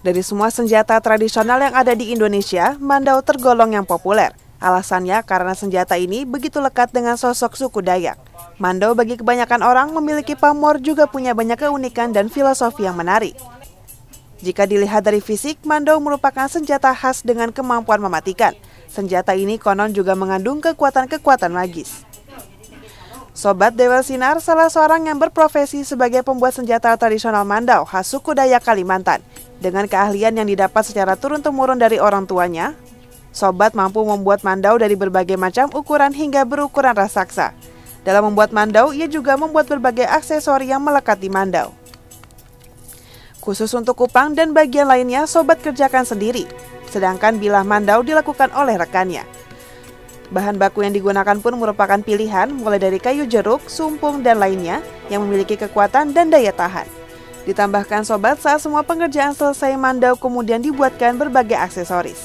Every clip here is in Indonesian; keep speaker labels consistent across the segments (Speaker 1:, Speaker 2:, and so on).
Speaker 1: Dari semua senjata tradisional yang ada di Indonesia, Mandau tergolong yang populer. Alasannya karena senjata ini begitu lekat dengan sosok suku Dayak. Mandau bagi kebanyakan orang memiliki pamor juga punya banyak keunikan dan filosofi yang menarik. Jika dilihat dari fisik, Mandau merupakan senjata khas dengan kemampuan mematikan. Senjata ini konon juga mengandung kekuatan-kekuatan magis. Sobat Dewel Sinar, salah seorang yang berprofesi sebagai pembuat senjata tradisional Mandau khas suku Dayak Kalimantan. Dengan keahlian yang didapat secara turun-temurun dari orang tuanya, Sobat mampu membuat Mandau dari berbagai macam ukuran hingga berukuran raksasa. Dalam membuat Mandau, ia juga membuat berbagai aksesori yang melekat di Mandau. Khusus untuk kupang dan bagian lainnya, Sobat kerjakan sendiri, sedangkan bilah Mandau dilakukan oleh rekannya. Bahan baku yang digunakan pun merupakan pilihan mulai dari kayu jeruk, sumpung, dan lainnya yang memiliki kekuatan dan daya tahan. Ditambahkan Sobat, saat semua pengerjaan selesai, Mandau kemudian dibuatkan berbagai aksesoris.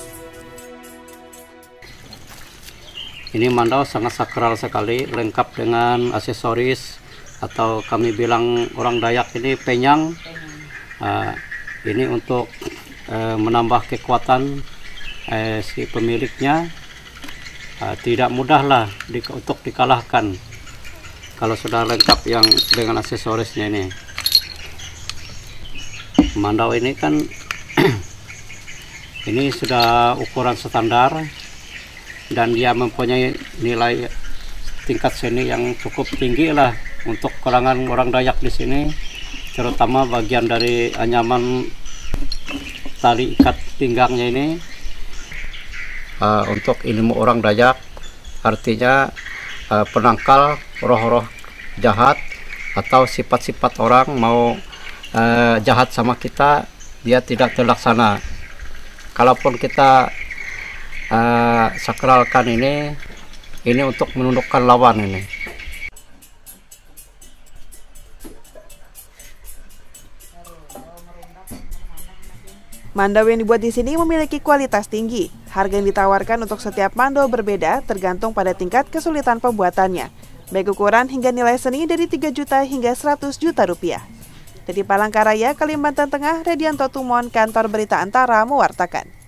Speaker 2: Ini Mandau sangat sakral sekali, lengkap dengan aksesoris atau kami bilang orang Dayak ini penyang. Ini untuk menambah kekuatan si pemiliknya. Tidak mudahlah untuk dikalahkan kalau sudah lengkap yang dengan aksesorisnya ini. Mandau ini kan ini sudah ukuran standar dan dia mempunyai nilai tingkat seni yang cukup tinggi lah untuk kalangan orang Dayak di sini, terutama bagian dari anyaman tali ikat pinggangnya ini. Untuk ilmu orang Dayak artinya penangkal roh-roh jahat atau sifat-sifat orang mau jahat sama kita, dia tidak terlaksana. Kalaupun kita sakralkan ini untuk menundukkan lawan ini.
Speaker 1: Mandau yang dibuat di sini memiliki kualitas tinggi. Harga yang ditawarkan untuk setiap mandau berbeda tergantung pada tingkat kesulitan pembuatannya. Baik ukuran hingga nilai seni dari 3 juta hingga 100 juta rupiah. Dari Palangkaraya, Kalimantan Tengah, Redianto Tumon, Kantor Berita Antara mewartakan.